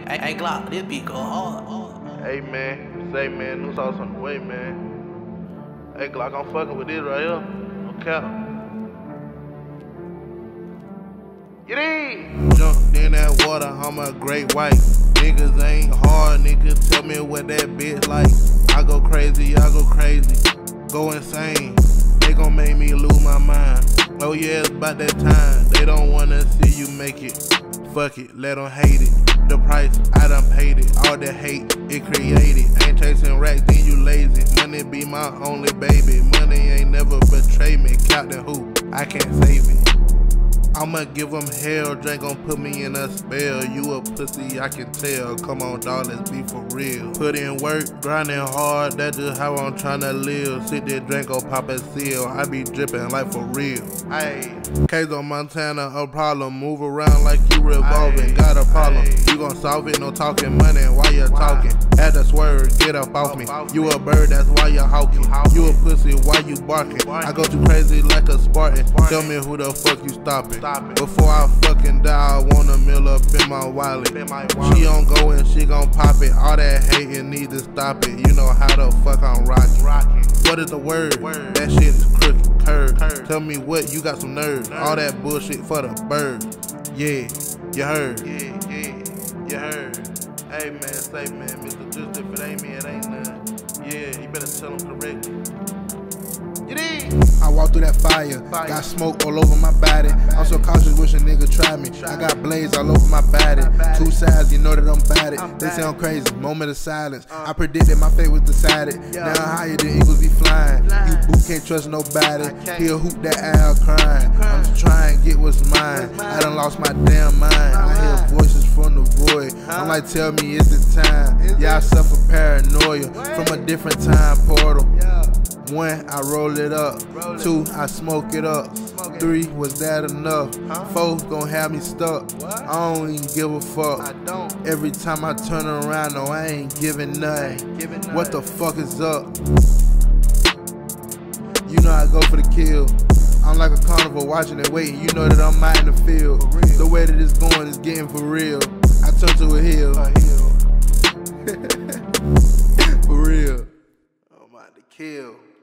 Hey Glock, this beat go hard. Hey man, say man, new sauce on the way, man. Hey Glock, I'm fucking with this right here. No cap. Get in! Jumped in that water, I'm a great white. Niggas ain't hard, niggas tell me what that bitch like. I go crazy, go insane. They gon' make me lose my mind. Oh yeah, it's about that time. They don't wanna see you make it. Fuck it, let them hate it. The price, I done paid it. All the hate, it created. Ain't chasing racks, then you lazy. Money be my only baby. Money ain't never betrayed me. Captain who? I can't save it. I'ma give them hell, Drake gon' put me in a spell. You a pussy, I can tell. Come on, dawg, let's be for real. Put in work, grinding hard, that's just how I'm tryna live. Sit there, drink, go pop a seal. I be dripping like for real. Ayy, case on Montana, a problem. Move around like you revolving. Got a problem, you gon' solve it. No talking money while you're talking. Had to swerve, get up off me. You a bird, that's why you're hawking. You a pussy, why you barking? I go too crazy like a Spartan. Tell me who the fuck you stopping. Before I fucking die, I want a meal up in my wallet. She don't go and she gon' pop it. All that hating need to stop it. You know how the fuck I'm rocking. What is the word? That shit is crooked, curved. Tell me what, you got some nerve. All that bullshit for the birds. Yeah, you heard. You heard. Hey man, say man, Mr. Just if it ain't me, it ain't none. Yeah, you better tell him correctly. I walk through that fire, got smoke all over my body. I'm so cautious, wish a nigga try me. I got blades all over my body. Two sides, you know that I'm bad it. They say I'm crazy, moment of silence. I predicted my fate was decided. Now I'm higher than eagles be flying. You boo can't trust nobody. He'll hoop that owl crying. I'm just trying to get what's mine. I done lost my damn mind. I hear voices from the void. I'm like, tell me, is it time? Yeah, I suffer paranoia from a different time portal. 1, I roll it up. 2, I smoke it up. 3, was that enough? 4, gon' have me stuck. I don't even give a fuck. Every time I turn around, no, I ain't giving nothing. What the fuck is up? You know I go for the kill. I'm like a carnival watching and waiting. You know that I'm out in the field. The way that it's going is getting for real. I turn to a hill. For real. I'm about to kill.